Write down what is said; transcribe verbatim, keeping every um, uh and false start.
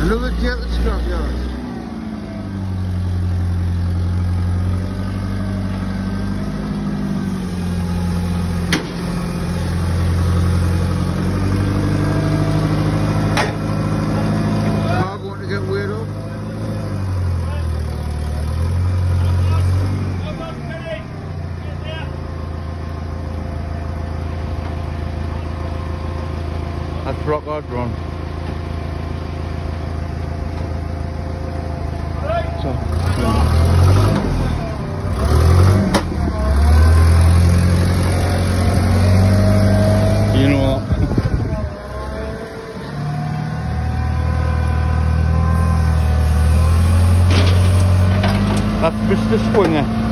Another key at the scrapyard. Car going to get weighed up. That's rock hard run. So, you know what? That's Mister Swinger.